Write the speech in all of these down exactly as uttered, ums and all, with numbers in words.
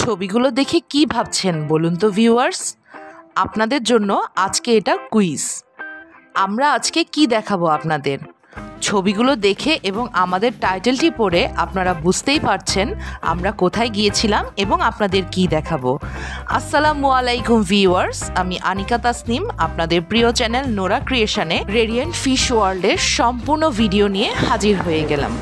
ছবিগুলো দেখে কি ভাবছেন বলুন তো ভিউয়ার্স? আপনাদের জন্য আজকে এটা কুইজ। আমরা আজকে কি দেখাবো আপনাদের? ছবিগুলো দেখে এবং আমাদের টাইটেলটি পড়ে আপনারা বুঝতেই পারছেন আমরা কোথায় গিয়েছিলাম এবং আপনাদের কি দেখাবো। আসসালামু আলাইকুম ভিউয়ার্স, আমি আনিকা তাসনিম আপনাদের প্রিয় চ্যানেল নোরা ক্রিয়েশনে রেডিয়েন্ট ফিশ ওয়ার্ল্ডের সম্পূর্ণ ভিডিও নিয়ে হাজির হয়ে গেলাম।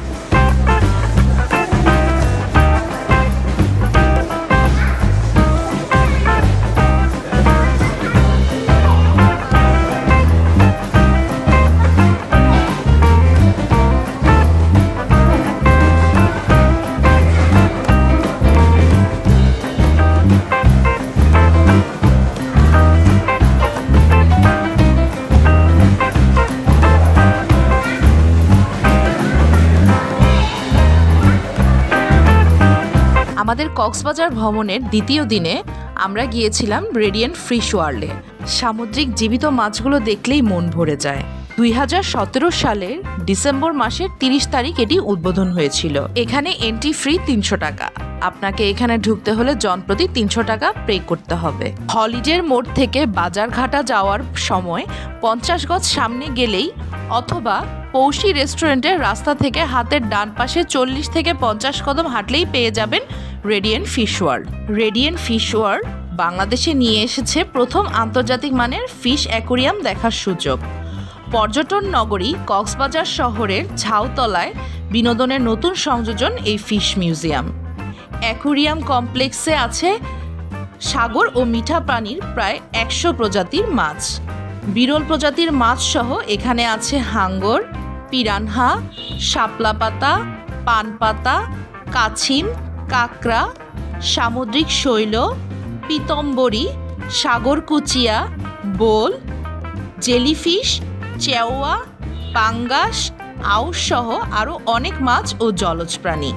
আমাদের কক্সবাজার ভ্রমণের দ্বিতীয় দিনে আমরা গিয়েছিলাম রেডিয়েন্ট ফিশ ওয়ার্ল্ডে। সামুদ্রিক জীবিত মাছগুলো দেখলেই মন ভরে যায়। দুই হাজার সতেরো সালের ডিসেম্বর মাসের তিরিশ তারিখ এটি উদ্বোধন হয়েছিল। এখানে এন্ট্রি ফ্রি তিনশো টাকা। আপনাকে এখানে ঢুকতে হলে জনপ্রতি তিনশো টাকা পে করতে হবে। হলিডের মোড় থেকে বাজারঘাটা যাওয়ার সময় পঞ্চাশ গজ সামনে গেলেই অথবা পৌষি রেস্টুরেন্টের রাস্তা থেকে হাতের ডান পাশে চল্লিশ থেকে পঞ্চাশ কদম হাঁটলেই পেয়ে যাবেন radiant fish world. Radiant fish world বাংলাদেশে নিয়ে এসেছে প্রথম আন্তর্জাতিক মানের ফিশ অ্যাকোরিয়াম দেখার সুযোগ। পর্যটন নগরী কক্সবাজার শহরের ঝাউতলায় বিনোদনের নতুন সংযোজন এই ফিশ মিউজিয়াম। অ্যাকোরিয়াম কমপ্লেক্সে আছে সাগর ও মিঠা প্রাণীর প্রায় একশো প্রজাতির মাছ। বিরল প্রজাতির মাছ সহ এখানে আছে হাঙ্গর, পিরানহা, শাপলা পাতা, পানপাতা, কাছিম, কাঁকড়া, সামুদ্রিক শৈল, পিতম্বরী, সাগর কুচিয়া, বোল, জেলিফিশ, চেওয়া, পাঙ্গাস, আউশ সহ আরও অনেক মাছ ও জলজ প্রাণী।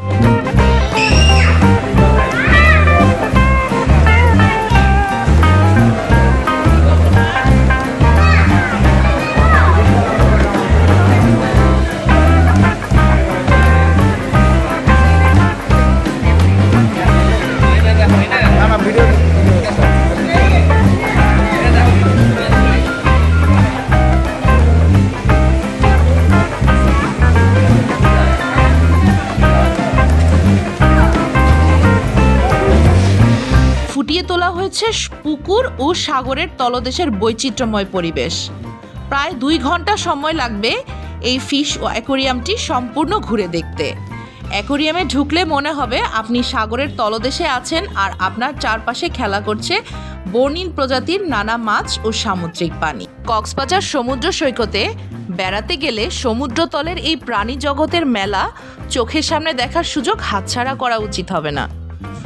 ফুটিয়ে তোলা হয়েছে পুকুর ও সাগরের তলদেশের বৈচিত্র্যময় পরিবেশ। প্রায় দুই ঘন্টা সময় লাগবে এই ফিশ অ্যাকোরিয়ামটি সম্পূর্ণ ঘুরে দেখতে। অ্যাকোরিয়ামে ঢুকলে মনে হবে আপনি সাগরের তলদেশে আছেন আর আপনার চারপাশে খেলা করছে বর্ণিল প্রজাতির নানা মাছ ও সামুদ্রিক প্রাণী। কক্সবাজার সমুদ্র সৈকতে বেড়াতে গেলে সমুদ্রতলের এই প্রাণী জগতের মেলা চোখের সামনে দেখার সুযোগ হাতছাড়া করা উচিত হবে না।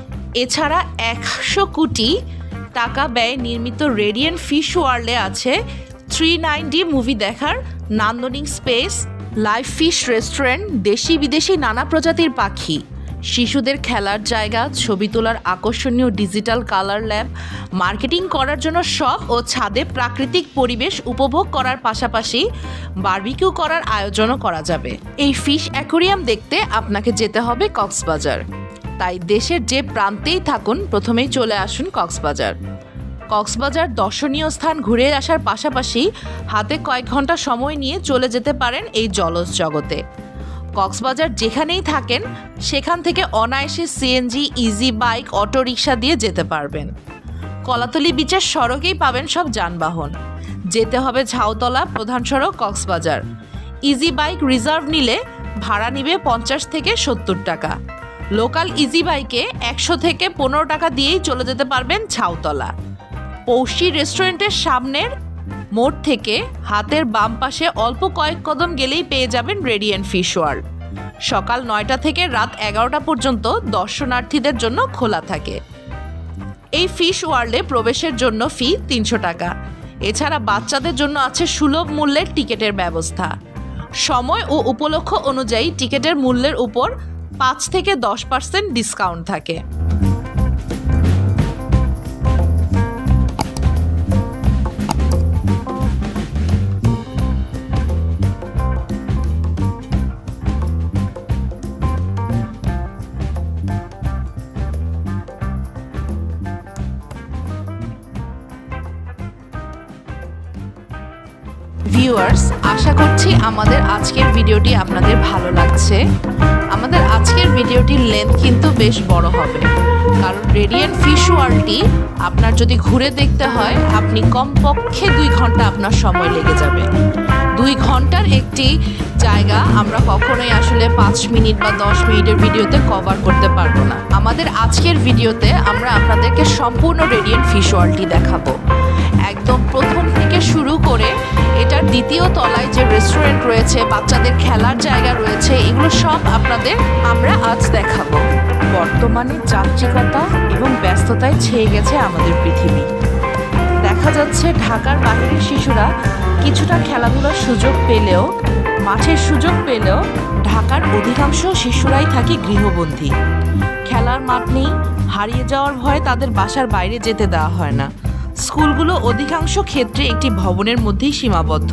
এছাড়া একশো কোটি টাকা ব্যয়ে নির্মিত রেডিয়েন্ট ফিশ ওয়ার্ল্ডে আছে থ্রি নাইন ডি মুভি দেখার নান্দনিক স্পেস, লাইভ ফিশ রেস্টুরেন্ট, দেশি বিদেশি নানা প্রজাতির পাখি, শিশুদের খেলার জায়গা, ছবি তোলার আকর্ষণীয় ডিজিটাল কালার ল্যাব, মার্কেটিং করার জন্য শপ ও ছাদে প্রাকৃতিক পরিবেশ উপভোগ করার পাশাপাশি বারবিকিউ করার আয়োজনও করা যাবে। এই ফিশ অ্যাকোরিয়াম দেখতে আপনাকে যেতে হবে কক্সবাজার। তাই দেশের যে প্রান্তেই থাকুন প্রথমেই চলে আসুন কক্সবাজার। কক্সবাজার দর্শনীয় স্থান ঘুরে আসার পাশাপাশি হাতে কয়েক ঘন্টা সময় নিয়ে চলে যেতে পারেন এই জলজ জগতে। কক্সবাজার যেখানেই থাকেন সেখান থেকে অনায়াসে CNG, easy bike, auto rickshaw দিয়ে যেতে পারবেন। কলাতলি বিচের সড়কেই পাবেন সব যানবাহন। যেতে হবে ঝাউতলা প্রধান সড়ক কক্সবাজার। ইজি বাইক রিজার্ভ নিলে ভাড়া নিবে পঞ্চাশ থেকে সত্তর টাকা। লোকাল ইজি বাইকে একশো থেকে পনেরো টাকা দিয়েই চলে যেতে পারবেন ঝাউতলা। পৌষি রেস্টুরেন্টের সামনের মোড় থেকে হাতের বাম পাশে অল্প কয়েক কদম গেলেই পেয়ে যাবেন রেডিয়েন্ট ফিশ ওয়ার্ল্ড। সকাল নয়টা থেকে রাত এগারোটা পর্যন্ত দর্শনার্থীদের জন্য খোলা থাকে। এই ফিশ ওয়ার্ল্ডে প্রবেশের জন্য ফি তিনশো টাকা। এছাড়া বাচ্চাদের জন্য আছে সুলভ মূল্যের টিকিটের ব্যবস্থা। সময় ও উপলক্ষ অনুযায়ী টিকিটের মূল্যের উপর পাঁচ থেকে দশ পার্সেন্ট ডিসকাউন্ট থাকে। ভিউয়ার্স, আশা করছি আমাদের আজকের ভিডিওটি আপনাদের ভালো লাগছে। আমাদের আজকের ভিডিওটির লেন্থ কিন্তু বেশ বড় হবে, কারণ রেডিয়েন্ট ফিশ ওয়ার্ল্ডটি আপনার যদি ঘুরে দেখতে হয় আপনি কমপক্ষে দুই ঘন্টা আপনার সময় লেগে যাবে। দুই ঘন্টার একটি জায়গা আমরা কখনোই আসলে পাঁচ মিনিট বা দশ মিনিটের ভিডিওতে কভার করতে পারবো না। আমাদের আজকের ভিডিওতে আমরা আপনাদেরকে সম্পূর্ণ রেডিয়েন্ট ফিশ ওয়ার্ল্ডটি দেখাবো, একদম প্রথম থেকে শুরু করে এটার দ্বিতীয় তলায় যে রেস্টুরেন্ট রয়েছে, বাচ্চাদের খেলার জায়গা রয়েছে, এগুলো সব আপনাদের আমরা আজ দেখাবো। বর্তমানে যান্ত্রিকতা এবং ব্যস্ততায় ছেয়ে গেছে আমাদের পৃথিবী। দেখা যাচ্ছে ঢাকার বাইরের শিশুরা কিছুটা খেলাধুলার সুযোগ পেলেও, মাঠের সুযোগ পেলেও ঢাকার অধিকাংশ শিশুরাই থাকে গৃহবন্দী। খেলার মাঠ নেই, হারিয়ে যাওয়ার ভয়ে তাদের বাসার বাইরে যেতে দেওয়া হয় না। স্কুলগুলো অধিকাংশ ক্ষেত্রে একটি ভবনের মধ্যেই সীমাবদ্ধ।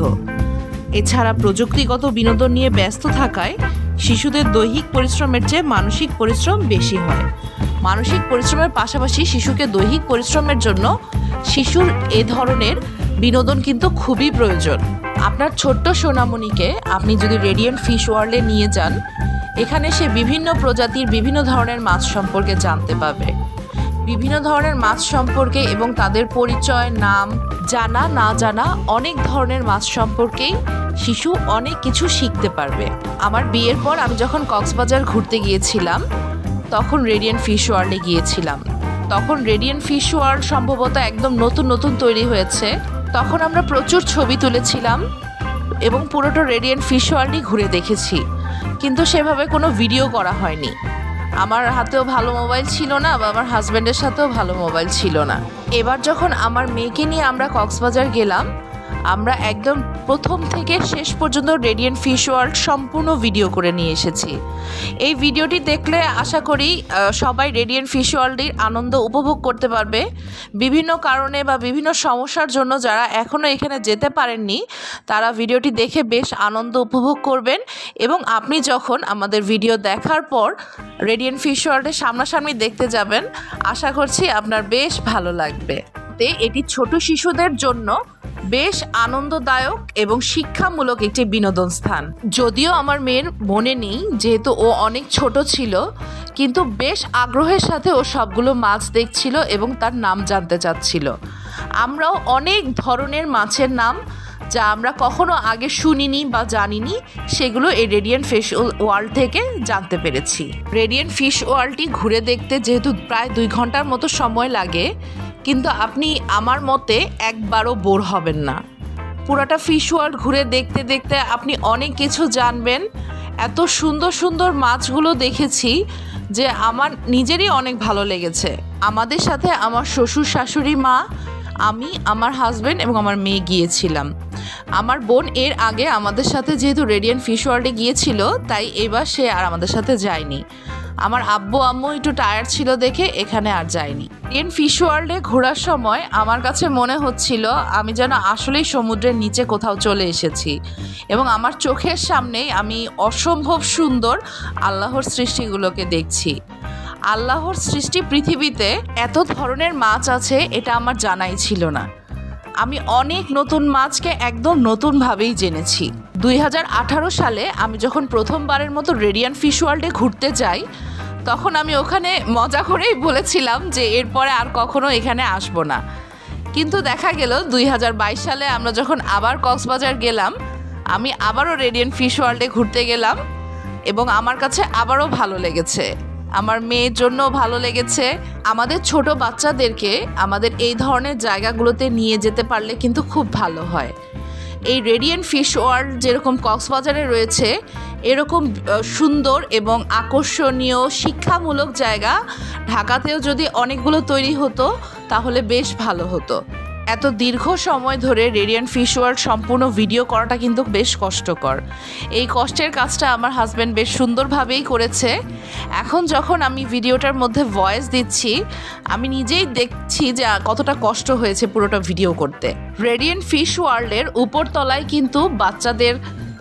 এছাড়া প্রযুক্তিগত বিনোদন নিয়ে ব্যস্ত থাকায় শিশুদের দৈহিক পরিশ্রমের চেয়ে মানসিক পরিশ্রম বেশি হয়। মানসিক পরিশ্রমের পাশাপাশি শিশুকে দৈহিক পরিশ্রমের জন্য শিশুর এ ধরনের বিনোদন কিন্তু খুবই প্রয়োজন। আপনার ছোট্ট সোনামণিকে আপনি যদি রেডিয়েন্ট ফিশ ওয়ার্ল্ডে নিয়ে যান, এখানে সে বিভিন্ন প্রজাতির বিভিন্ন ধরনের মাছ সম্পর্কে জানতে পারবে। বিভিন্ন ধরনের মাছ সম্পর্কে এবং তাদের পরিচয়, নাম, জানা না জানা অনেক ধরনের মাছ সম্পর্কেই শিশু অনেক কিছু শিখতে পারবে। আমার বিয়ের পর আমি যখন কক্সবাজার ঘুরতে গিয়েছিলাম তখন রেডিয়েন্ট ফিশ ওয়ার্ল্ডে গিয়েছিলাম। তখন রেডিয়েন্ট ফিশ ওয়ার্ল্ড সম্ভবত একদম নতুন নতুন তৈরি হয়েছে। তখন আমরা প্রচুর ছবি তুলেছিলাম এবং পুরোটা রেডিয়েন্ট ফিশ ওয়ার্ল্ডই ঘুরে দেখেছি, কিন্তু সেভাবে কোনো ভিডিও করা হয়নি। আমার হাতেও ভালো মোবাইল ছিল না বা আমার হাজব্যান্ডের সাথেও ভালো মোবাইল ছিল না। এবার যখন আমার মেয়েকে নিয়ে আমরা কক্সবাজার গেলাম, আমরা একদম প্রথম থেকে শেষ পর্যন্ত রেডিয়েন্ট ফিশ ওয়ার্ল্ড সম্পূর্ণ ভিডিও করে নিয়ে এসেছি। এই ভিডিওটি দেখলে আশা করি সবাই রেডিয়েন্ট ফিশ ওয়ার্ল্ডের আনন্দ উপভোগ করতে পারবে। বিভিন্ন কারণে বা বিভিন্ন সমস্যার জন্য যারা এখনও এখানে যেতে পারেননি, তারা ভিডিওটি দেখে বেশ আনন্দ উপভোগ করবেন এবং আপনি যখন আমাদের ভিডিও দেখার পর রেডিয়েন্ট ফিশ ওয়ার্ল্ডের সামনাসামনি দেখতে যাবেন, আশা করছি আপনার বেশ ভালো লাগবে। এটি ছোট শিশুদের জন্য বেশ আনন্দদায়ক এবং শিক্ষামূলক একটি বিনোদন স্থান। যদিও আমার মেয়ের মনে নেই, যেহেতু ও অনেক ছোট ছিল, কিন্তু বেশ আগ্রহের সাথে ও সবগুলো মাছ দেখছিল এবং তার নাম জানতে চাচ্ছিল। আমরাও অনেক ধরনের মাছের নাম যা আমরা কখনো আগে শুনিনি বা জানিনি, সেগুলো এই রেডিয়েন্ট ফিশ ওয়ার্ল্ড থেকে জানতে পেরেছি। রেডিয়েন্ট ফিশ ওয়ার্ল্ডটি ঘুরে দেখতে যেহেতু প্রায় দুই ঘন্টার মতো সময় লাগে, কিন্তু আপনি আমার মতে একবারও বোর হবেন না। পুরাটা ফিশ ওয়ার্ল্ড ঘুরে দেখতে দেখতে আপনি অনেক কিছু জানবেন। এত সুন্দর সুন্দর মাছগুলো দেখেছি যে আমার নিজেরই অনেক ভালো লেগেছে। আমাদের সাথে আমার শ্বশুর শাশুড়ি মা, আমি, আমার হাজব্যান্ড এবং আমার মেয়ে গিয়েছিলাম। আমার বোন এর আগে আমাদের সাথে যেহেতু রেডিয়েন্ট ফিশ ওয়ার্ল্ডে গিয়েছিল, তাই এবার সে আর আমাদের সাথে যায়নি। আমার আব্বু আম্মু একটু টায়ার্ড ছিল দেখে এখানে আর যায়নি। রেডিয়েন্ট ফিশ ওয়ার্ল্ডে ঘোরার সময় আমার কাছে মনে হচ্ছিল আমি যেন আসলেই সমুদ্রের নিচে কোথাও চলে এসেছি এবং আমার চোখের সামনেই আমি অসম্ভব সুন্দর আল্লাহর সৃষ্টিগুলোকে দেখছি। আল্লাহর সৃষ্টি পৃথিবীতে এত ধরনের মাছ আছে এটা আমার জানাই ছিল না। আমি অনেক নতুন মাছকে একদম নতুনভাবেই জেনেছি। দুই হাজার আঠারো সালে আমি যখন প্রথমবারের মতো রেডিয়েন্ট ফিশ ওয়ার্ল্ডে ঘুরতে যাই, তখন আমি ওখানে মজা করেই বলেছিলাম যে এরপরে আর কখনো এখানে আসবো না। কিন্তু দেখা গেল দুই হাজার বাইশ সালে আমরা যখন আবার কক্সবাজার গেলাম, আমি আবারও রেডিয়েন্ট ফিশ ওয়ার্ল্ডে ঘুরতে গেলাম এবং আমার কাছে আবারও ভালো লেগেছে, আমার মেয়ের জন্য ভালো লেগেছে। আমাদের ছোট বাচ্চাদেরকে আমাদের এই ধরনের জায়গাগুলোতে নিয়ে যেতে পারলে কিন্তু খুব ভালো হয়। এই রেডিয়েন্ট ফিশ ওয়ার্ল্ড যেরকম কক্সবাজারে রয়েছে, এরকম সুন্দর এবং আকর্ষণীয় শিক্ষামূলক জায়গা ঢাকাতেও যদি অনেকগুলো তৈরি হতো তাহলে বেশ ভালো হতো। এত দীর্ঘ সময় ধরে রেডিয়েন্ট ফিশ ওয়ার্ল্ড সম্পূর্ণ ভিডিও করাটা কিন্তু বেশ কষ্টকর। এই কষ্টের কাজটা আমার হাজব্যান্ড বেশ সুন্দরভাবেই করেছে। এখন যখন আমি ভিডিওটার মধ্যে ভয়েস দিচ্ছি, আমি নিজেই দেখছি যে কতটা কষ্ট হয়েছে পুরোটা ভিডিও করতে। রেডিয়েন্ট ফিশ ওয়ার্ল্ডের উপরতলায় কিন্তু বাচ্চাদের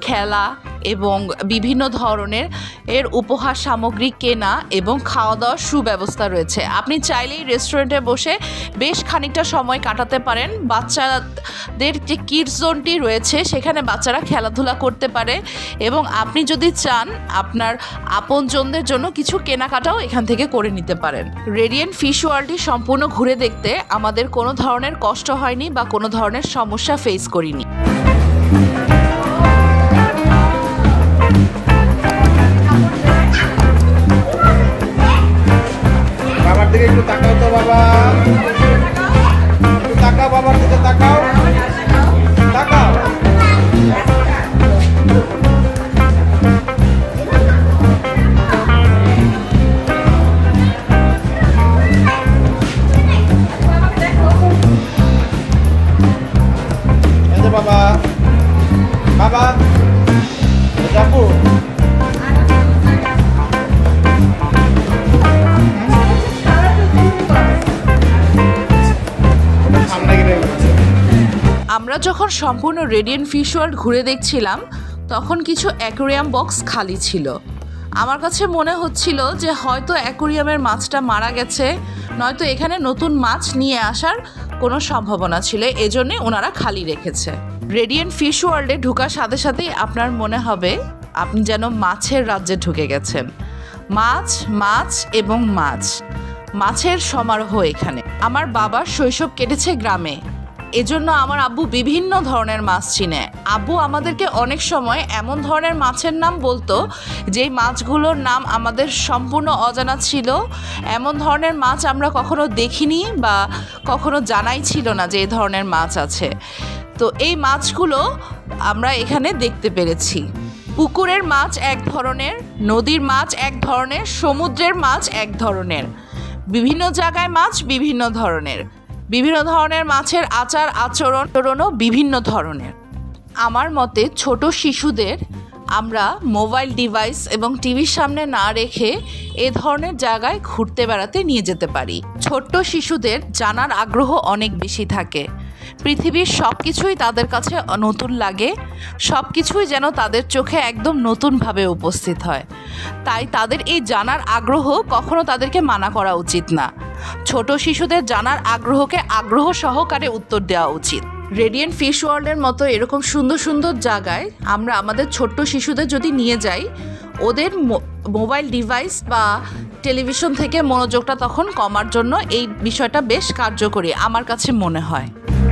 খেলা এবং বিভিন্ন ধরনের এর উপহার সামগ্রী কেনা এবং খাওয়া দাওয়ার সুব্যবস্থা রয়েছে। আপনি চাইলেই রেস্টুরেন্টে বসে বেশ খানিকটা সময় কাটাতে পারেন। বাচ্চাদের যে কিডস জোনটি রয়েছে সেখানে বাচ্চারা খেলাধুলা করতে পারে এবং আপনি যদি চান আপনার আপনজনদের জন্য কিছু কেনাকাটাও এখান থেকে করে নিতে পারেন। রেডিয়েন্ট ফিশ ওয়ার্ল্ডটি সম্পূর্ণ ঘুরে দেখতে আমাদের কোনো ধরনের কষ্ট হয়নি বা কোনো ধরনের সমস্যা ফেস করিনি। বাবার দিকে একটু তাকাও তো বাবা, একটু তাকাও বাবার দিকে, তাকাও তাকাও। এই যে বাবা, বাবা যাবো আমরা যখন সম্পূর্ণ রেডিয়েন্ট ফিশ ওয়ার্ল্ড ঘুরে দেখছিলাম তখন কিছু অ্যাকোরিয়াম বক্স খালি ছিল। আমার কাছে মনে হচ্ছিল যে হয়তো অ্যাকোরিয়ামের মাছটা মারা গেছে, নয়তো এখানে নতুন মাছ নিয়ে আসার কোনো সম্ভাবনা ছিল, এজন্যই ওনারা খালি রেখেছে। রেডিয়েন্ট ফিশ ওয়ার্ল্ডে ঢোকার সাথে সাথেই আপনার মনে হবে আপনি যেন মাছের রাজ্যে ঢুকে গেছেন। মাছ মাছ এবং মাছ, মাছের সমারোহ এখানে। আমার বাবার শৈশব কেটেছে গ্রামে, এজন্য আমার আব্বু বিভিন্ন ধরনের মাছ চিনে। আব্বু আমাদেরকে অনেক সময় এমন ধরনের মাছের নাম বলতো যেই মাছগুলোর নাম আমাদের সম্পূর্ণ অজানা ছিল। এমন ধরনের মাছ আমরা কখনো দেখিনি বা কখনো জানাই ছিল না যে এই ধরনের মাছ আছে। তো এই মাছগুলো আমরা এখানে দেখতে পেরেছি। পুকুরের মাছ এক ধরনের, নদীর মাছ এক ধরনের, সমুদ্রের মাছ এক ধরনের, বিভিন্ন জায়গায় মাছ বিভিন্ন ধরনের, বিভিন্ন ধরনের মাছের আচার আচরণও বিভিন্ন ধরনের। আমার মতে ছোট শিশুদের আমরা মোবাইল ডিভাইস এবং টিভির সামনে না রেখে এ ধরনের জায়গায় ঘুরতে বেড়াতে নিয়ে যেতে পারি। ছোট্ট শিশুদের জানার আগ্রহ অনেক বেশি থাকে। পৃথিবীর সব কিছুই তাদের কাছে নতুন লাগে, সব কিছুই যেন তাদের চোখে একদম নতুনভাবে উপস্থিত হয়। তাই তাদের এই জানার আগ্রহ কখনো তাদেরকে মানা করা উচিত না। ছোট শিশুদের জানার আগ্রহকে আগ্রহ সহকারে উত্তর দেওয়া উচিত। রেডিয়েন্ট ফিশ ওয়ার্ল্ডের মতো এরকম সুন্দর সুন্দর জায়গায় আমরা আমাদের ছোট্ট শিশুদের যদি নিয়ে যাই, ওদের মোবাইল ডিভাইস বা টেলিভিশন থেকে মনোযোগটা তখন কমার জন্য এই বিষয়টা বেশ কার্যকরী আমার কাছে মনে হয়।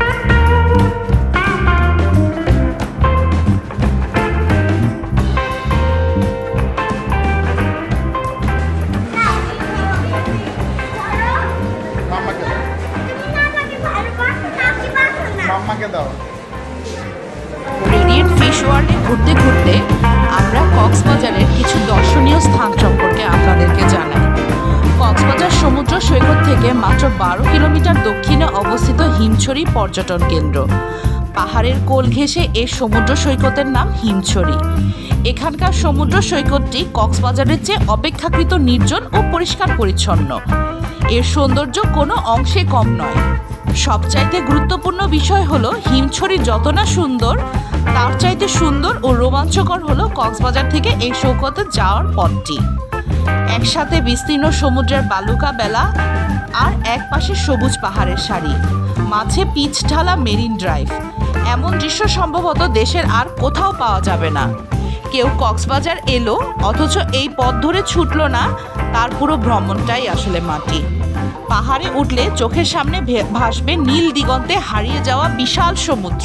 রেডিয়েন্ট ফিশ ওয়ার্ল্ডে ঘুরতে ঘুরতে আমরা কক্সবাজারের কিছু দর্শনীয় স্থান সম্পর্কে আপনাদেরকে জানাই। কক্সবাজার সমুদ্র সৈকত থেকে মাত্র বারো কিলোমিটার দক্ষিণে অবস্থিত হিমছড়ি পর্যটন কেন্দ্র। পাহাড়ের কোল ঘেঁষে এই সমুদ্র সৈকতের নাম হিমছড়ি। এখানকার সমুদ্র সৈকতটি কক্সবাজারের চেয়ে অপেক্ষাকৃত নির্জন ও পরিষ্কার পরিচ্ছন্ন। এর সৌন্দর্য কোনো অংশে কম নয়। সবচাইতে গুরুত্বপূর্ণ বিষয় হলো হিমছড়ি যত না সুন্দর, তার চাইতে সুন্দর ও রোমাঞ্চকর হলো কক্সবাজার থেকে এই সৈকতে যাওয়ার পথটি। একসাথে বিস্তীর্ণ সমুদ্রের বালুকা বেলা আর এক পাশে সবুজ পাহাড়ের সারি, মাঝে পিচ ঢালা মেরিন ড্রাইভ। এমন দৃশ্য সম্ভবত দেশের আর কোথাও পাওয়া যাবে না। কেউ কক্সবাজার এলো অথচ এই পথ ধরে ছুটলো না, তার পুরো ভ্রমণটাই আসলে মাটি। পাহাড়ে উঠলে চোখের সামনে ভাসবে নীল দিগন্তে হারিয়ে যাওয়া বিশাল সমুদ্র।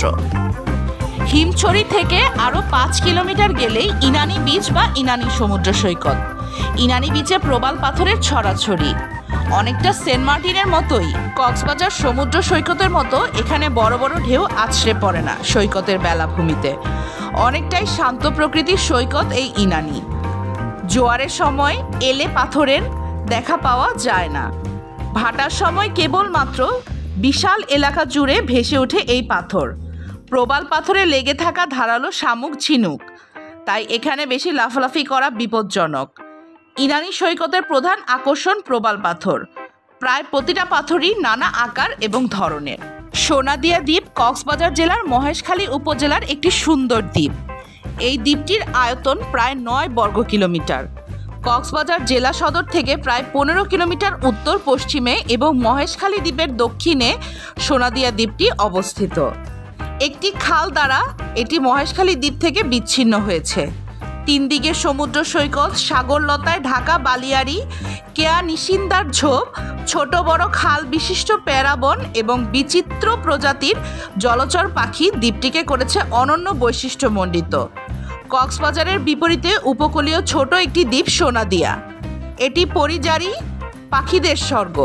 হিমছড়ি থেকে আরও পাঁচ কিলোমিটার গেলেই ইনানি বিচ বা ইনানি সমুদ্র সৈকত। ইনানি বিচে প্রবাল পাথরের ছড়াছড়ি, অনেকটা সেন্ট মার্টিনের মতোই। কক্সবাজার সমুদ্র সৈকতের মতো এখানে বড় বড় ঢেউ আছড়ে পড়ে না সৈকতের বেলাভূমিতে। অনেকটাই শান্ত প্রকৃতির সৈকত এই ইনানি। জোয়ারের সময় এলে পাথরের দেখা পাওয়া যায় না। ভাটার সময় কেবলমাত্র বিশাল এলাকা জুড়ে ভেসে ওঠে এই পাথর। প্রবাল পাথরে লেগে থাকা ধারালো শামুক ঝিনুক, তাই এখানে বেশি লাফালাফি করা বিপজ্জনক। ইনানি সৈকতের প্রধান আকর্ষণ প্রবাল পাথর। প্রায় প্রতিটা পাথরই নানা আকার এবং ধরনের। সোনাদিয়া দ্বীপ কক্সবাজার জেলার মহেশখালী উপজেলার একটি সুন্দর দ্বীপ। এই দ্বীপটির আয়তন প্রায় নয় বর্গ কিলোমিটার। কক্সবাজার জেলা সদর থেকে প্রায় পনেরো কিলোমিটার উত্তর পশ্চিমে এবং মহেশখালী দ্বীপের দক্ষিণে সোনাদিয়া দ্বীপটি অবস্থিত। একটি খাল দ্বারা এটি মহেশখালী দ্বীপ থেকে বিচ্ছিন্ন হয়েছে। তিন দিকে সমুদ্র সৈকত, সাগরলতায় ঢাকা বালিয়াড়ি, কেয়া নিশিন্দার ঝোপ, ছোট বড় খাল বিশিষ্ট প্যারাবন এবং বিচিত্র প্রজাতির জলচর পাখি দ্বীপটিকে করেছে অনন্য বৈশিষ্ট্যমণ্ডিত। কক্সবাজারের বিপরীতে উপকূলীয় ছোট একটি দ্বীপ সোনাদিয়া, এটি পরিযায়ী পাখিদের স্বর্গ।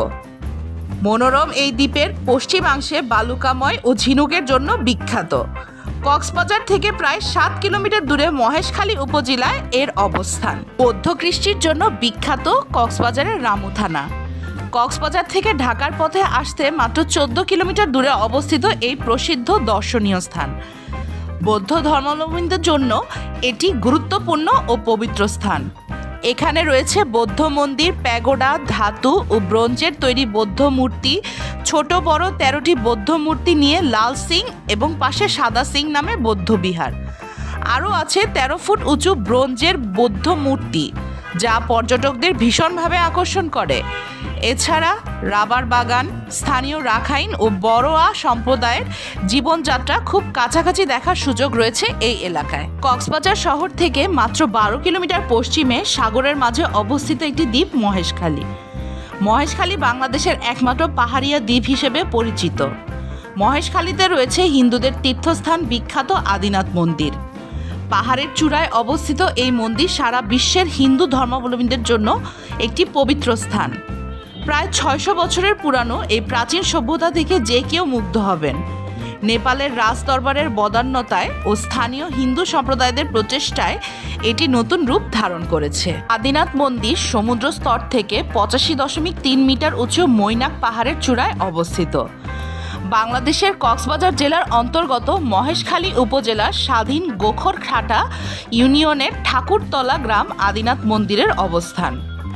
মনোরম এই দ্বীপের পশ্চিমাংশে বালুকাময় ও ঝিনুকের জন্য বিখ্যাত। কক্সবাজার থেকে প্রায় সাত কিলোমিটার দূরে মহেশখালী উপজেলায় এর অবস্থান। বৌদ্ধ কৃষ্টির জন্য বিখ্যাত কক্সবাজারের রামু থানা। কক্সবাজার থেকে ঢাকার পথে আসতে মাত্র চোদ্দ কিলোমিটার দূরে অবস্থিত এই প্রসিদ্ধ দর্শনীয় স্থান। বৌদ্ধ ধর্মাবলম্বীদের জন্য এটি গুরুত্বপূর্ণ ও পবিত্র স্থান। এখানে রয়েছে বৌদ্ধ মন্দির, প্যাগোডা, ধাতু ও ব্রোঞ্জের তৈরি বৌদ্ধ মূর্তি, ছোট বড় তেরোটি বৌদ্ধ মূর্তি নিয়ে লাল সিং এবং পাশে সাদা সিং নামে বৌদ্ধ বিহার। আরও আছে তেরো ফুট উঁচু ব্রোঞ্জের বৌদ্ধ মূর্তি, যা পর্যটকদের ভীষণভাবে আকর্ষণ করে। এছাড়া রাবার বাগান, স্থানীয় রাখাইন ও বড়োয়া সম্প্রদায়ের জীবনযাত্রা খুব কাছাকাছি দেখার সুযোগ রয়েছে এই এলাকায়। কক্সবাজার শহর থেকে মাত্র বারো কিলোমিটার পশ্চিমে সাগরের মাঝে অবস্থিত একটি দ্বীপ মহেশখালী। মহেশখালী বাংলাদেশের একমাত্র পাহাড়িয়া দ্বীপ হিসেবে পরিচিত। মহেশখালীতে রয়েছে হিন্দুদের তীর্থস্থান বিখ্যাত আদিনাথ মন্দির। পাহাড়ের চূড়ায় অবস্থিত এই মন্দির সারা বিশ্বের হিন্দু ধর্মাবলম্বীদের জন্য একটি পবিত্র স্থান। প্রায় ছয়শো বছরের পুরানো এই প্রাচীন সভ্যতা থেকে যে কেউ মুগ্ধ হবেন। নেপালের রাজদরবারের বদান্যতায় ও স্থানীয় হিন্দু সম্প্রদায়দের প্রচেষ্টায় এটি নতুন রূপ ধারণ করেছে। আদিনাথ মন্দির সমুদ্র স্তর থেকে পঁচাশি দশমিক তিন মিটার উঁচু মৈনাক পাহাড়ের চূড়ায় অবস্থিত। বাংলাদেশের কক্সবাজার জেলার অন্তর্গত মহেশখালী উপজেলার স্বাধীন গোখরঘাটা ইউনিয়নের ঠাকুরতলা গ্রাম আদিনাথ মন্দিরের অবস্থান।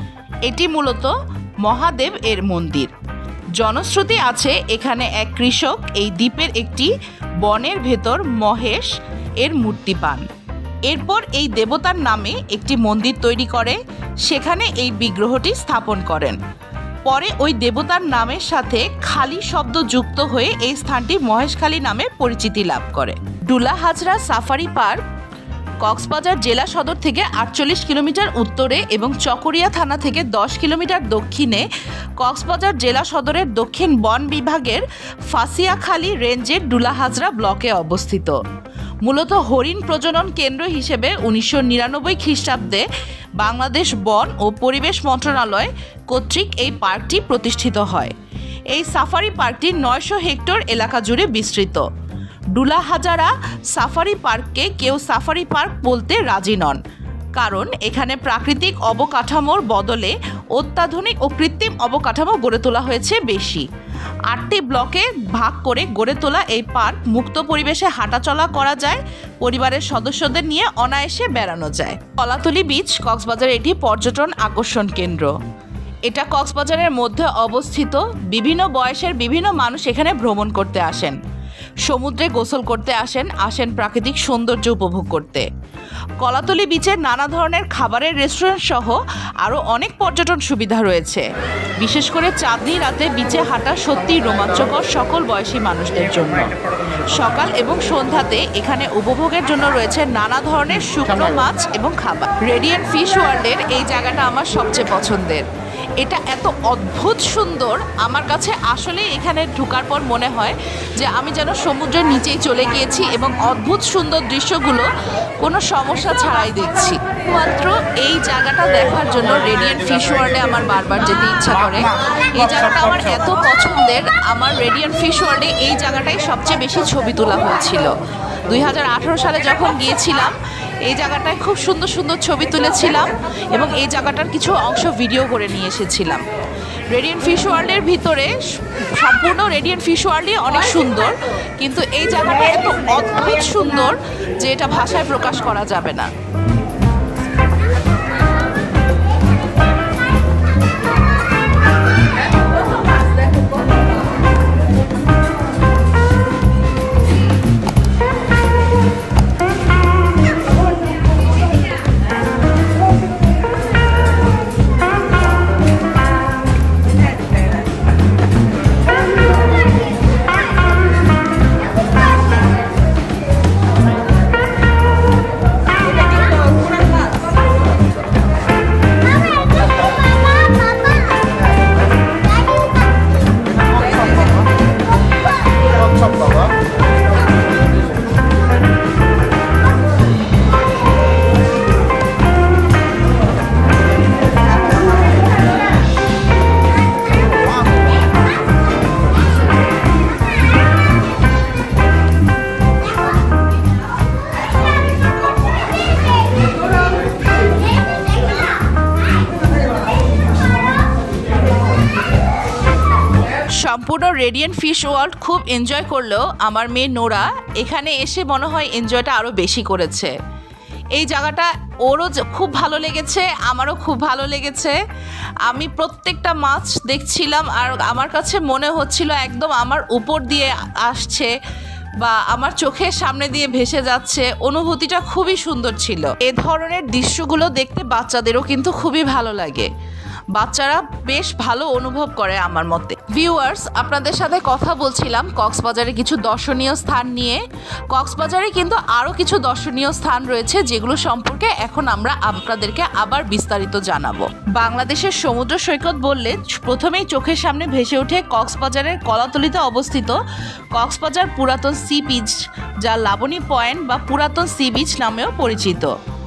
এটি মূলত মহাদেব এর মন্দির। জনশ্রুতি আছে এখানে এক কৃষক এই দ্বীপের একটি বনের ভেতর মহেশ এর মূর্তি পান। এরপর এই দেবতার নামে একটি মন্দির তৈরি করে সেখানে এই বিগ্রহটি স্থাপন করেন। পরে ওই দেবতার নামের সাথে খালি শব্দ যুক্ত হয়ে এই স্থানটি মহেশখালী নামে পরিচিতি লাভ করে। Dulahazra safari park Cox's Bazar জেলা সদর থেকে আটচল্লিশ কিলোমিটার উত্তরে এবং চকরিয়া থানা থেকে দশ কিলোমিটার দক্ষিণে কক্সবাজার জেলা সদরের দক্ষিণ বন বিভাগের ফাঁসিয়াখালী রেঞ্জের ডুলাহাজরা ব্লকে অবস্থিত। মূলত হরিণ প্রজনন কেন্দ্র হিসেবে উনিশশো নিরানব্বই খ্রিস্টাব্দে বাংলাদেশ বন ও পরিবেশ মন্ত্রণালয় কর্তৃক এই পার্কটি প্রতিষ্ঠিত হয়। এই সাফারি পার্কটি নয়শো হেক্টর এলাকা জুড়ে বিস্তৃত। ডুলাহাজারা সাফারি পার্ককে কেউ সাফারি পার্ক বলতে রাজি নন, কারণ এখানে প্রাকৃতিক অবকাঠামোর বদলে অত্যাধুনিক ও কৃত্রিম অবকাঠামো গড়ে তোলা হয়েছে বেশি। আটটি ব্লকে ভাগ করে গড়ে তোলা এই পার্ক মুক্ত পরিবেশে হাঁটাচলা করা যায়, পরিবারের সদস্যদের নিয়ে অনায়াসে বেড়ানো যায়। কলাতলি বিচ কক্সবাজার এটি পর্যটন আকর্ষণ কেন্দ্র। এটা কক্সবাজারের মধ্যে অবস্থিত। বিভিন্ন বয়সের বিভিন্ন মানুষ এখানে ভ্রমণ করতে আসেন, সমুদ্রে গোসল করতে আসেন, আসেন প্রাকৃতিক সৌন্দর্য উপভোগ করতে। কলাতলি বিচের নানা ধরনের খাবারের রেস্টুরেন্ট সহ আরও অনেক পর্যটন সুবিধা রয়েছে। বিশেষ করে চাঁদনি রাতে বিচে হাঁটা সত্যিই রোমাঞ্চকর সকল বয়সী মানুষদের জন্য। সকাল এবং সন্ধ্যাতে এখানে উপভোগের জন্য রয়েছে নানা ধরনের শুকনো মাছ এবং খাবার। রেডিয়েন্ট ফিশ ওয়ার্ল্ডের এই জায়গাটা আমার সবচেয়ে পছন্দের। এটা এত অদ্ভুত সুন্দর, আমার কাছে আসলে এখানে ঢোকার পর মনে হয় যে আমি যেন সমুদ্রের নিচেই চলে গিয়েছি এবং অদ্ভুত সুন্দর দৃশ্যগুলো কোনো সমস্যা ছাড়াই দেখছি। মাত্র এই জায়গাটা দেখার জন্য রেডিয়েন্ট ফিশ ওয়ার্ল্ডে আমার বারবার যেতে ইচ্ছা করে। এই জায়গাটা আমার এত পছন্দের, আমার রেডিয়েন্ট ফিশ ওয়ার্ল্ডে এই জায়গাটাই সবচেয়ে বেশি ছবি তোলা হয়েছিল। দুই হাজার আঠারো সালে যখন গিয়েছিলাম এই জায়গাটায় খুব সুন্দর সুন্দর ছবি তুলেছিলাম এবং এই জায়গাটার কিছু অংশ ভিডিও করে নিয়ে এসেছিলাম। রেডিয়েন্ট ফিশ ওয়ার্ল্ডের ভিতরে সম্পূর্ণ রেডিয়েন্ট ফিশ ওয়ার্ল্ডই অনেক সুন্দর, কিন্তু এই জায়গাটা এত অদ্ভুত সুন্দর যে এটা ভাষায় প্রকাশ করা যাবে না। সম্পূর্ণ রেডিয়েন্ট ফিশ ওয়ার্ল্ড খুব এনজয় করলেও আমার মেয়ে নোরা এখানে এসে মনে হয় এনজয়টা আরও বেশি করেছে। এই জায়গাটা ওরও খুব ভালো লেগেছে, আমারও খুব ভালো লেগেছে। আমি প্রত্যেকটা মাছ দেখছিলাম আর আমার কাছে মনে হচ্ছিল একদম আমার উপর দিয়ে আসছে বা আমার চোখের সামনে দিয়ে ভেসে যাচ্ছে। অনুভূতিটা খুবই সুন্দর ছিল। এ ধরনের দৃশ্যগুলো দেখতে বাচ্চাদেরও কিন্তু খুবই ভালো লাগে, বাচ্চারা বেশ ভালো অনুভব করে আমার মতে। ভিউয়ার্স, আপনাদের সাথে কথা বলছিলাম কক্সবাজারে কিছু দর্শনীয় স্থান নিয়ে। কক্সবাজারে কিন্তু আরও কিছু দর্শনীয় স্থান রয়েছে যেগুলো সম্পর্কে এখন আমরা আপনাদেরকে আবার বিস্তারিত জানাবো। বাংলাদেশের সমুদ্র সৈকত বললে প্রথমেই চোখের সামনে ভেসে ওঠে কক্সবাজারের কলাতলিতে অবস্থিত কক্সবাজার পুরাতন সি বিচ, যা লাবণী পয়েন্ট বা পুরাতন সি বিচ নামেও পরিচিত।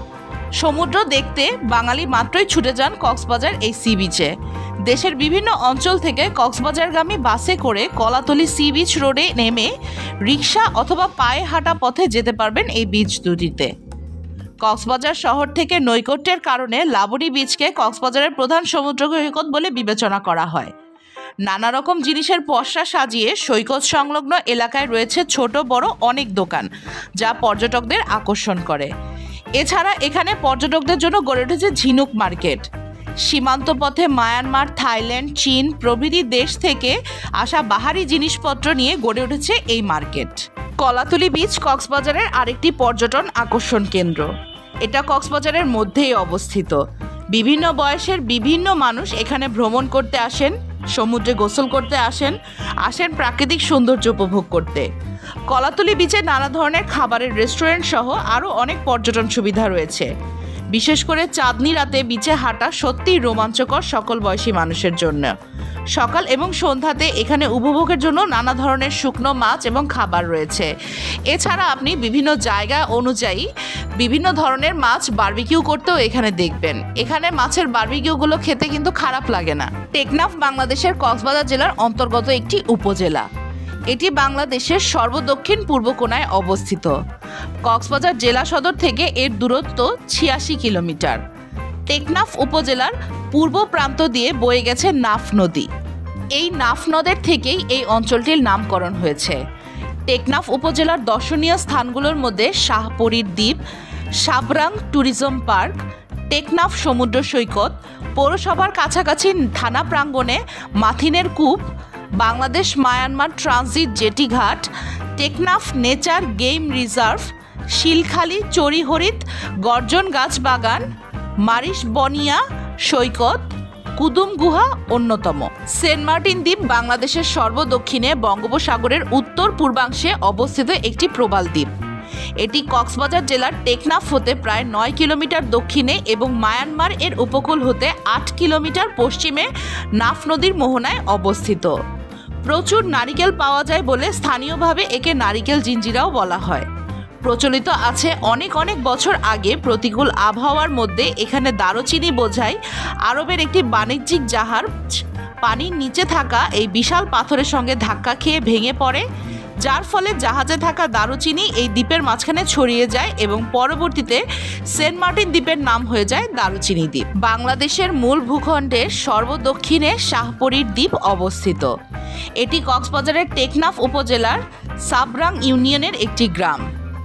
সমুদ্র দেখতে বাঙালি মাত্রই ছুটে যান কক্সবাজার এই সি বিচে। দেশের বিভিন্ন অঞ্চল থেকে কক্সবাজারগামী বাসে করে কলাতলি সি বিচ রোডে নেমে রিক্সা অথবা পায়ে হাঁটা পথে যেতে পারবেন এই বিচ দুটিতে। কক্সবাজার শহর থেকে নৈকট্যের কারণে লাবণী বিচকে কক্সবাজারের প্রধান সমুদ্র সৈকত বলে বিবেচনা করা হয়। নানা রকম জিনিসের পসরা সাজিয়ে সৈকত সংলগ্ন এলাকায় রয়েছে ছোট বড় অনেক দোকান, যা পর্যটকদের আকর্ষণ করে। এছাড়া এখানে পর্যটকদের জন্য গড়ে উঠেছে ঝিনুক মার্কেট। সীমান্ত পথে মায়ানমার, থাইল্যান্ড, চীন প্রভৃতি দেশ থেকে আসা বাহারি জিনিসপত্র নিয়ে গড়ে উঠেছে এই মার্কেট। কলাতলি বিচ কক্সবাজারের আরেকটি পর্যটন আকর্ষণ কেন্দ্র। এটা কক্সবাজারের মধ্যেই অবস্থিত। বিভিন্ন বয়সের বিভিন্ন মানুষ এখানে ভ্রমণ করতে আসেন, সমুদ্রে গোসল করতে আসেন, আসেন প্রাকৃতিক সৌন্দর্য উপভোগ করতে। কলাতলি বিচে নানা ধরনের খাবারের রেস্টুরেন্ট সহ আরও অনেক পর্যটন সুবিধা রয়েছে। বিশেষ করে চাঁদনি রাতে বিচে হাঁটা সত্যিই রোমাঞ্চকর সকল বয়সী মানুষের জন্য। সকাল এবং সন্ধ্যাতে এখানে উপভোগের জন্য নানা ধরনের শুকনো মাছ এবং খাবার রয়েছে। এছাড়া আপনি বিভিন্ন জায়গা অনুযায়ী বিভিন্ন ধরনের মাছ বারবিকিউ করতেও এখানে দেখবেন। এখানে মাছের বারবিকিউগুলো খেতে কিন্তু খারাপ লাগে না। টেকনাফ বাংলাদেশের কক্সবাজার জেলার অন্তর্গত একটি উপজেলা। এটি বাংলাদেশের সর্বদক্ষিণ পূর্ব কোণায় অবস্থিত। কক্সবাজার জেলা সদর থেকে এর দূরত্ব ছিয়াশি কিলোমিটার। টেকনাফ উপজেলার পূর্ব প্রান্ত দিয়ে বয়ে গেছে নাফ নদী। এই নাফ নদের থেকেই এই অঞ্চলটির নামকরণ হয়েছে। টেকনাফ উপজেলার দর্শনীয় স্থানগুলোর মধ্যে শাহপরীর দ্বীপ, সাবরাং ট্যুরিজম পার্ক, টেকনাফ সমুদ্র সৈকত, পৌরসভার কাছাকাছি থানা প্রাঙ্গণে মাথিনের কূপ, বাংলাদেশ মায়ানমার ট্রানজিট জেটি ঘাট, Teknaf nature game reserve, Shilkhali চরিহরিত গর্জন গাছ বাগান, মারিশ বনিয়া সৈকত, কুদুম গুহা অন্যতম। সেন্ট মার্টিন দ্বীপ বাংলাদেশের সর্বদক্ষিণে বঙ্গোপসাগরের উত্তর পূর্বাংশে অবস্থিত একটি প্রবাল দ্বীপ। এটি কক্সবাজার জেলার টেকনাফ হতে প্রায় নয় কিলোমিটার দক্ষিণে এবং মায়ানমার এর উপকূল হতে আট কিলোমিটার পশ্চিমে নাফ নদীর মোহনায় অবস্থিত। প্রচুর নারিকেল পাওয়া যায় বলে স্থানীয়ভাবে একে নারিকেল জিঞ্জিরাও বলা হয়। প্রচলিত আছে অনেক অনেক বছর আগে প্রতিকূল আবহাওয়ার মধ্যে এখানে দারুচিনি বোঝাই আরবের একটি বাণিজ্যিক জাহাজ পানির নিচে থাকা এই বিশাল পাথরের সঙ্গে ধাক্কা খেয়ে ভেঙে পড়ে, যার ফলে জাহাজে থাকা দারুচিনি এই দ্বীপের মাঝখানে ছড়িয়ে যায় এবং পরবর্তীতে সেন্ট মার্টিন দ্বীপের নাম হয়ে যায় দারুচিনি দ্বীপ। বাংলাদেশের মূল ভূখণ্ডের সর্বদক্ষিণে শাহপরীর দ্বীপ অবস্থিত। এটি কক্সবাজারের টেকনাফ উপজেলার সাবরাং ইউনিয়নের একটি গ্রাম।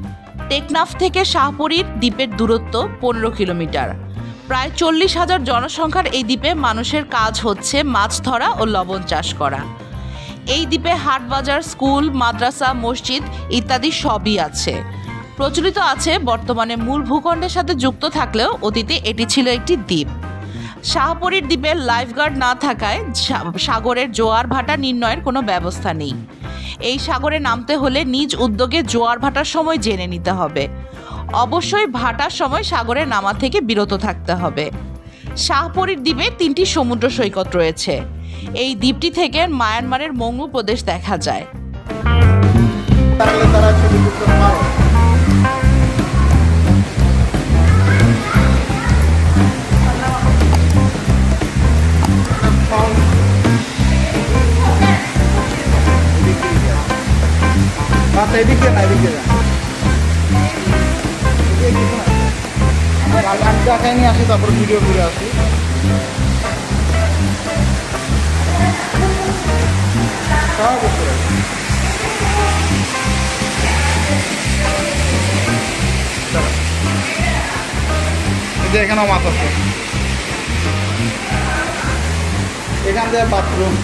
টেকনাফ থেকে শাহপরীর দ্বীপের দূরত্ব পনেরো কিলোমিটার। প্রায় চল্লিশ হাজার জনসংখ্যার এই দ্বীপে মানুষের কাজ হচ্ছে মাছ ধরা ও লবণ চাষ করা। এই দ্বীপে হাট বাজার, স্কুল, মাদ্রাসা, মসজিদ ইত্যাদি সবই আছে। প্রচলিত আছে বর্তমানে মূল ভূখণ্ডের সাথে যুক্ত থাকলেও অতীতে এটি ছিল একটি দ্বীপ। শাহপরীর দ্বীপে লাইফগার্ড না থাকায় সাগরের জোয়ার ভাটা নির্ণয়ের কোনো ব্যবস্থা নেই। এই সাগরে নামতে হলে নিজ উদ্যোগে জোয়ার ভাটার সময় জেনে নিতে হবে। অবশ্যই ভাটার সময় সাগরে নামা থেকে বিরত থাকতে হবে। শাহপরীর দ্বীপে তিনটি সমুদ্র সৈকত রয়েছে। এই দ্বীপটি থেকে মায়ানমারের মংলু প্রদেশ দেখা যায়। এদিকে না এদিকে আমি দেখাই নিয়ে আসি, তারপর ভিডিও করে আসি। সব উপরে। এখানেও মাছ আছে, এখান থেকে বাথরুম।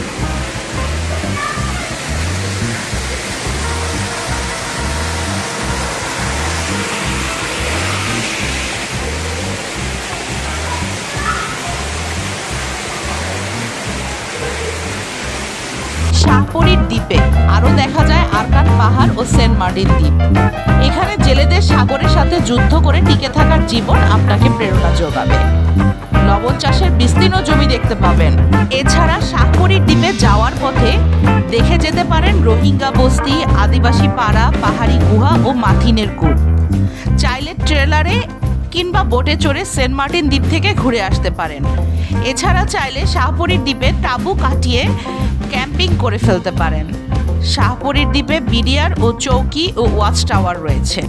শাহপরীর দ্বীপে আরও দেখা যায় আরকান পাহাড় ও সেন্ট মার্টিন দ্বীপ। এখানে জেলেদের সাগরের সাথে যুদ্ধ করে টিকে থাকার জীবন আপনাকে প্রেরণা যোগাবে। লবণ চাষের বিস্তীর্ণ জমি দেখতে পাবেন। এছাড়া শাহপরীর দ্বীপে যাওয়ার পথে দেখে যেতে পারেন রোহিঙ্গা বস্তি, আদিবাসী পাড়া, পাহাড়ি গুহা ও মাথিনের কূপ। চাইলে ট্রেলারে কিংবা বোটে চড়ে সেন্ট মার্টিন দ্বীপ থেকে ঘুরে আসতে পারেন। এছাড়া চাইলে শাহপরীর দ্বীপে তাঁবু কাটিয়ে ক্যাম্পিং করে ফেলতে পারেন। শাহপরীর দ্বীপে বিডিআর ও চৌকি ও ওয়াচ টাওয়ার রয়েছে।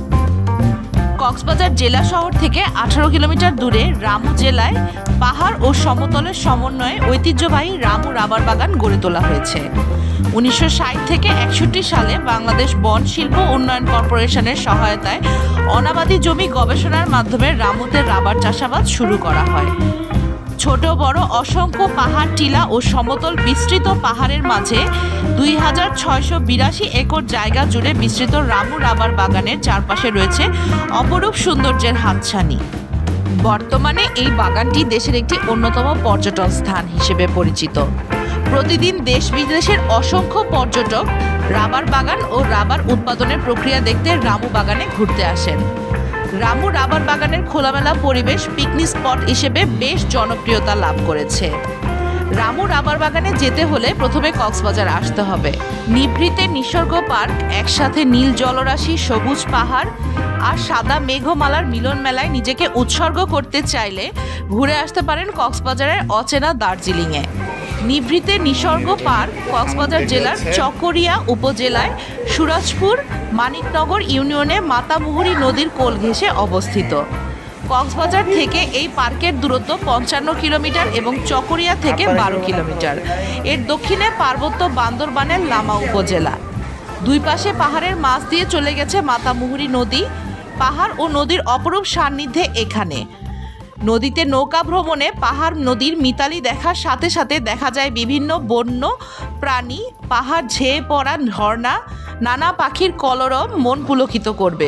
কক্সবাজার জেলা শহর থেকে আঠারো কিলোমিটার দূরে রামু জেলায় পাহাড় ও সমতলের সমন্বয়ে ঐতিহ্যবাহী রামু রাবার বাগান গড়ে তোলা হয়েছে। উনিশশো ষাট থেকে একষট্টি সালে বাংলাদেশ বন শিল্প উন্নয়ন কর্পোরেশনের সহায়তায় অনাবাদি জমি গবেষণার মাধ্যমে রামুতে রাবার চাষাবাদ শুরু করা হয়। ছোট বড় অসংখ্য পাহাড় টিলা ও সমতল বিস্তৃত পাহাড়ের মাঝে দুই হাজার ছয়শো বিরাশি একর জায়গা জুড়ে বিস্তৃত রামু রাবার বাগানের চারপাশে রয়েছে অপরূপ সৌন্দর্যের হাতছানি। বর্তমানে এই বাগানটি দেশের একটি অন্যতম পর্যটন স্থান হিসেবে পরিচিত। প্রতিদিন দেশ বিদেশের অসংখ্য পর্যটক রাবার বাগান ও রাবার উৎপাদনের প্রক্রিয়া দেখতে রামু বাগানে ঘুরতে আসেন। রামু রাবার বাগানের খোলামেলা পরিবেশ পিকনিক স্পট হিসেবে বেশ জনপ্রিয়তা লাভ করেছে। রামু রাবার বাগানে যেতে হলে প্রথমে কক্সবাজার আসতে হবে। নিভৃতে নিসর্গ পার্ক, একসাথে নীল জলরাশি, সবুজ পাহাড় আর সাদা মেঘমালার মিলন মেলায় নিজেকে উৎসর্গ করতে চাইলে ঘুরে আসতে পারেন কক্সবাজারের অচেনা দার্জিলিংয়ে। নিভৃতে নিসর্গ পার্ক কক্সবাজার জেলার চকরিয়া উপজেলায় সুরাজপুর মানিকনগর ইউনিয়নে মাতামুহুরী নদীর কোল ঘেঁষে অবস্থিত। কক্সবাজার থেকে এই পার্কের দূরত্ব পঞ্চান্ন কিলোমিটার এবং চকরিয়া থেকে বারো কিলোমিটার। এর দক্ষিণে পার্বত্য বান্দরবানের লামা উপজেলা। দুই পাশে পাহাড়ের মাঝ দিয়ে চলে গেছে মাতামুহুরী নদী। পাহাড় ও নদীর অপরূপ সান্নিধ্যে এখানে নদীতে নৌকা ভ্রমণে পাহাড় নদীর মিতালি দেখার সাথে সাথে দেখা যায় বিভিন্ন বন্য প্রাণী, পাহাড় ঝেয়ে পড়া ঝর্ণা, নানা পাখির কলরব মন পুলকিত করবে।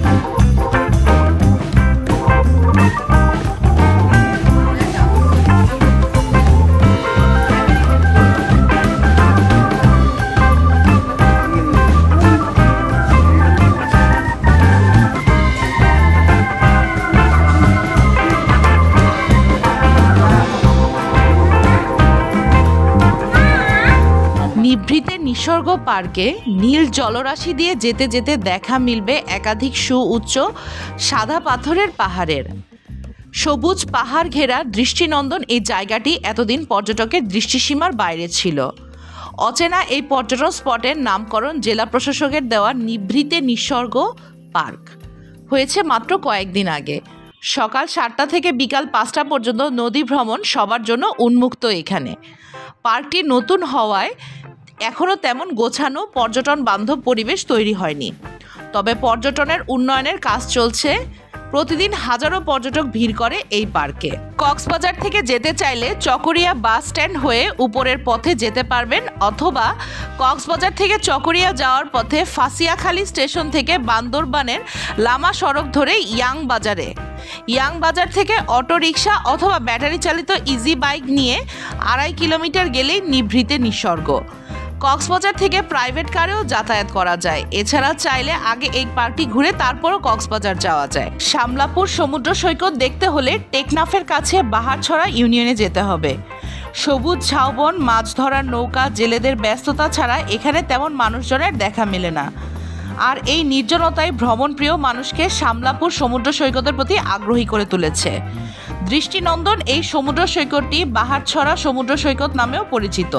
নিভৃতে নিসর্গ পার্কে নীল জলরাশি দিয়ে যেতে যেতে দেখা মিলবে একাধিক সুউচ্চ সাদা পাথরের পাহাড়ের। সবুজ পাহাড় ঘেরা দৃষ্টিনন্দন এই জায়গাটি এতদিন পর্যটকের দৃষ্টিসীমার বাইরে ছিল। অচেনা এই পর্যটন স্পটের নামকরণ জেলা প্রশাসকের দেওয়া নিভৃতে নিসর্গ পার্ক হয়েছে মাত্র কয়েকদিন আগে। সকাল সাতটা থেকে বিকাল পাঁচটা পর্যন্ত নদী ভ্রমণ সবার জন্য উন্মুক্ত। এখানে পার্কটি নতুন হওয়ায় এখনও তেমন গোছানো পর্যটন বান্ধব পরিবেশ তৈরি হয়নি, তবে পর্যটনের উন্নয়নের কাজ চলছে। প্রতিদিন হাজারো পর্যটক ভিড় করে এই পার্কে। কক্সবাজার থেকে যেতে চাইলে চকরিয়া বাস স্ট্যান্ড হয়ে উপরের পথে যেতে পারবেন, অথবা কক্সবাজার থেকে চকরিয়া যাওয়ার পথে ফাঁসিয়াখালী স্টেশন থেকে বান্দরবানের লামা সড়ক ধরে ইয়াং বাজারে ইয়াং বাজার থেকে অটো রিক্সা অথবা ব্যাটারি চালিত ইজি বাইক নিয়ে আড়াই কিলোমিটার গেলেই নিভৃতে নিসর্গ। কক্সবাজার থেকে প্রাইভেট কারেও যাতায়াত করা যায়। এছাড়া চাইলে আগে এই পার্কটি ঘুরে তারপরও কক্সবাজার যাওয়া যায়। শামলাপুর সমুদ্র সৈকত দেখতে হলে টেকনাফের কাছে বাহারছড়া ইউনিয়নে যেতে হবে। সবুজ ঝাউবন, মাছ ধরার নৌকা, জেলেদের ব্যস্ততা ছাড়া এখানে তেমন মানুষজনের দেখা মেলে না। আর এই নির্জনতায় ভ্রমণপ্রিয় মানুষকে শামলাপুর সমুদ্র সৈকতের প্রতি আগ্রহী করে তুলেছে। দৃষ্টিনন্দন এই সমুদ্র সৈকতটি বাহারছড়া সমুদ্র সৈকত নামেও পরিচিত।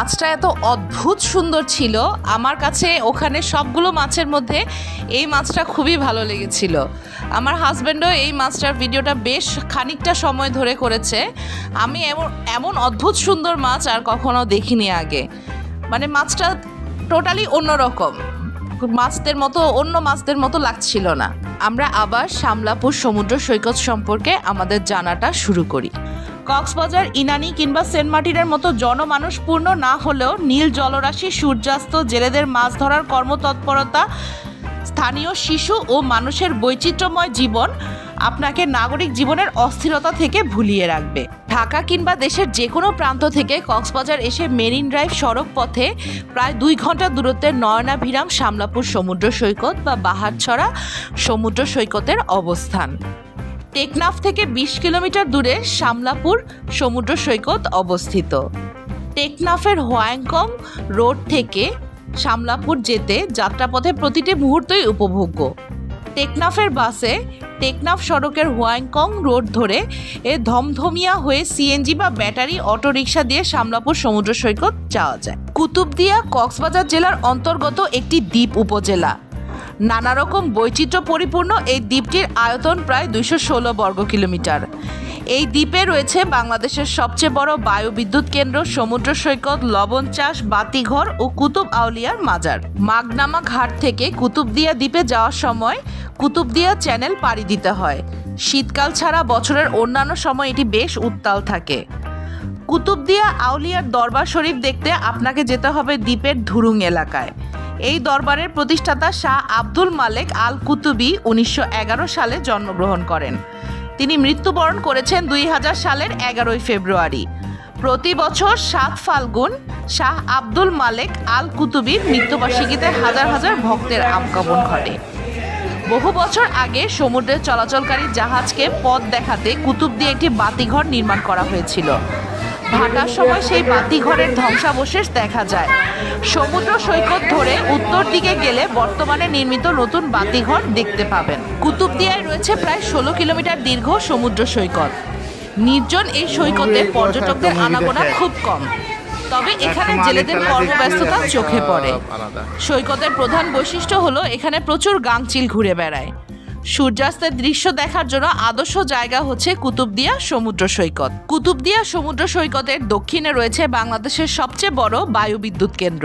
মাছটা এত অদ্ভুত সুন্দর ছিল, আমার কাছে ওখানে সবগুলো মাছের মধ্যে এই মাছটা খুবই ভালো লেগেছিল। আমার হাজব্যান্ডও এই মাছটার ভিডিওটা বেশ খানিকটা সময় ধরে করেছে। আমি এমন এমন অদ্ভুত সুন্দর মাছ আর কখনো দেখিনি আগে। মানে মাছটা টোটালি অন্যরকম, মাছদের মতো অন্য মাছদের মতো লাগছিল না। আমরা আবার শামলাপুর সমুদ্র সৈকত সম্পর্কে আমাদের জানাটা শুরু করি। কক্সবাজার, ইনানি কিংবা সেন্ট মার্টিনের মতো জনমানুষপূর্ণ না হলেও নীল জলরাশি, সূর্যাস্ত, জেলেদের মাছ ধরার কর্মতৎপরতা, স্থানীয় শিশু ও মানুষের বৈচিত্র্যময় জীবন আপনাকে নাগরিক জীবনের অস্থিরতা থেকে ভুলিয়ে রাখবে। ঢাকা কিংবা দেশের যে কোনো প্রান্ত থেকে কক্সবাজার এসে মেরিন ড্রাইভ সড়ক পথে প্রায় দুই ঘন্টা দূরত্বের নয়নাভিরাম শামলাপুর সমুদ্র সৈকত বা বাহারছড়া সমুদ্র সৈকতের অবস্থান। টেকনাফ থেকে বিশ কিলোমিটার দূরে শামলাপুর সমুদ্র সৈকত অবস্থিত। টেকনাফের হোয়াংকং রোড থেকে শামলাপুর যেতে যাত্রাপথে প্রতিটি মুহূর্তই উপভোগ্য। টেকনাফের বাসে টেকনাফ সড়কের হোয়াংকং রোড ধরে এ ধমধমিয়া হয়ে সিএনজি বা ব্যাটারি অটোরিকশা দিয়ে শামলাপুর সমুদ্র সৈকত যাওয়া যায়। কুতুবদিয়া কক্সবাজার জেলার অন্তর্গত একটি দ্বীপ উপজেলা। নানা রকম বৈচিত্র্য পরিপূর্ণ এই দ্বীপটির আয়তন প্রায় দুইশো ষোলো বর্গ কিলোমিটার। এই দ্বীপে রয়েছে বাংলাদেশের সবচেয়ে বড় বায়ুবিদ্যুৎ কেন্দ্র, সমুদ্র সৈকত, লবণ চাষ, বাতিঘর ও কুতুব আউলিয়ার মাজার। মাগনামা ঘাট থেকে কুতুবদিয়া দ্বীপে যাওয়ার সময় কুতুবদিয়া চ্যানেল পাড়ি দিতে হয়। শীতকাল ছাড়া বছরের অন্যান্য সময় এটি বেশ উত্তাল থাকে। কুতুবদিয়া আউলিয়ার দরবার শরীফ দেখতে আপনাকে যেতে হবে দ্বীপের ধুরুং এলাকায়। এই দরবারের প্রতিষ্ঠাতা শাহ আব্দুল মালেক আল কুতুবি উনিশশো এগারো সালে জন্মগ্রহণ করেন। তিনি মৃত্যুবরণ করেছেন দুই হাজার সালের এগারোই ফেব্রুয়ারি। প্রতি বছর সাত ফাল্গুন শাহ আব্দুল মালেক আল কুতুবির মৃত্যুবার্ষিকীতে হাজার হাজার ভক্তের আগমন ঘটে। বহু বছর আগে সমুদ্রে চলাচলকারী জাহাজকে পথ দেখাতে কুতুবদিয়া একটি বাতিঘর নির্মাণ করা হয়েছিল। ভাটার সময় সেই বাতিঘরের ধ্বংসাবশেষ দেখা যায়। সমুদ্র সৈকত ধরে উত্তর দিকে গেলে বর্তমানে নির্মিত নতুন বাতিঘর দেখতে পাবেন। কুতুবদিয়ায় রয়েছে প্রায় ষোলো কিলোমিটার দীর্ঘ সমুদ্র সৈকত। নির্জন এই সৈকতে পর্যটকদের আনাগোনা খুব কম, তবে এখানে জেলেদের কর্মব্যস্ততা চোখে পড়ে। সৈকতের প্রধান বৈশিষ্ট্য হলো এখানে প্রচুর গাংচিল ঘুরে বেড়ায়। সূর্যাস্তের দৃশ্য দেখার জন্য আদর্শ জায়গা হচ্ছে কুতুবদিয়া সমুদ্র সৈকত। কুতুবদিয়া সমুদ্র সৈকতের দক্ষিণে রয়েছে বাংলাদেশের সবচেয়ে বড় বায়ুবিদ্যুৎ কেন্দ্র।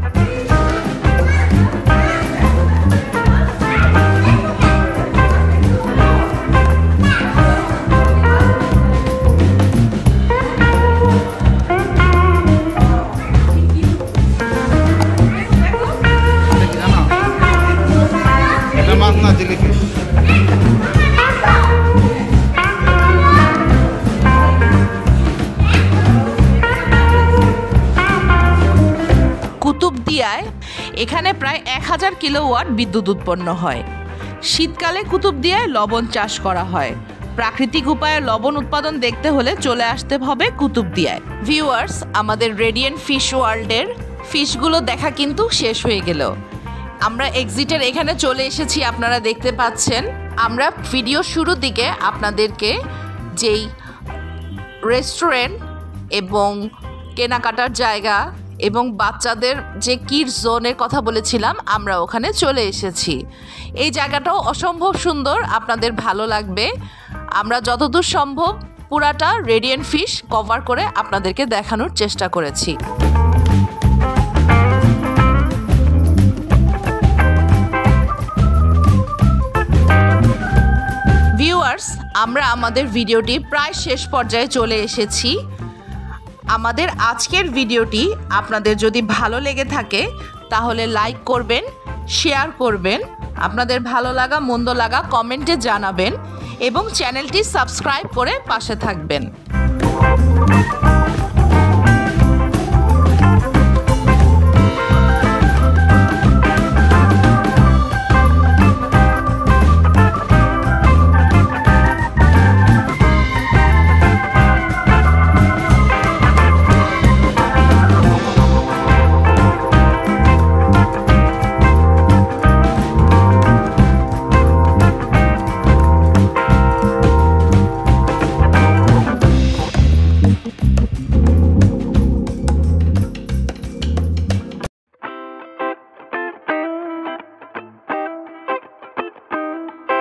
কুতুবদিয়ায় এখানে প্রায় এক হাজার কিলোওয়াট বিদ্যুৎ উৎপন্ন হয়। শীতকালে কুতুবদিয়ায় লবণ চাষ করা হয়। প্রাকৃতিক উপায়ে লবণ উৎপাদন দেখতে হলে চলে আসতে হবে কুতুবদিয়ায়। ভিউয়ার্স, আমাদের রেডিয়েন্ট ফিশ ওয়ার্ল্ডের ফিশগুলো দেখা কিন্তু শেষ হয়ে গেল। আমরা এক্সিটের এখানে চলে এসেছি, আপনারা দেখতে পাচ্ছেন। আমরা ভিডিও শুরুর দিকে আপনাদেরকে যেই রেস্টুরেন্ট এবং কেনাকাটার জায়গা এবং বাচ্চাদের যে কিডস জোনের কথা বলেছিলাম, আমরা ওখানে চলে এসেছি। এই জায়গাটাও অসম্ভব সুন্দর, আপনাদের ভালো লাগবে। আমরা যতদূর সম্ভব পুরাটা রেডিয়েন্ট ফিশ কভার করে আপনাদেরকে দেখানোর চেষ্টা করেছি। ভিউয়ার্স, আমরা আমাদের ভিডিওটি প্রায় শেষ পর্যায়ে চলে এসেছি। আমাদের আজকের ভিডিওটি আপনাদের যদি ভালো লেগে থাকে তাহলে লাইক করবেন, শেয়ার করবেন, আপনাদের ভালো লাগা মন্দ লাগা কমেন্টে জানাবেন এবং চ্যানেলটি সাবস্ক্রাইব করে পাশে থাকবেন।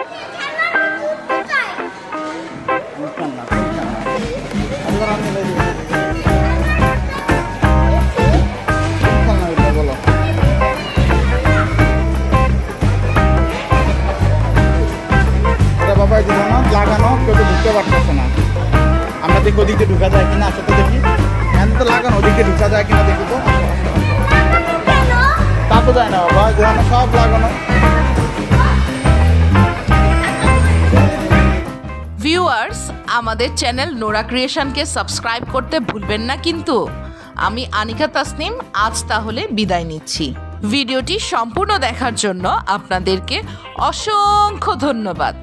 বাবা এই জন্য লাগানো কেউ তো ঢুকতে পারতেছে না। আমরা দেখি ওদিকে ঢুকা যায় কিনা, আসলে তো দেখি এখানে তো লাগানো, ওদিকে ঢুকা যায় কিনা দেখি তো। তা তো যায় না বাবা, যেন সব লাগানো। ভিউয়ার্স, আমাদের চ্যানেল নোরা ক্রিয়েশনকে সাবস্ক্রাইব করতে ভুলবেন না কিন্তু। আমি আনিকা তাসনিম আজ তাহলে বিদায় নিচ্ছি। ভিডিওটি সম্পূর্ণ দেখার জন্য আপনাদেরকে অসংখ্য ধন্যবাদ।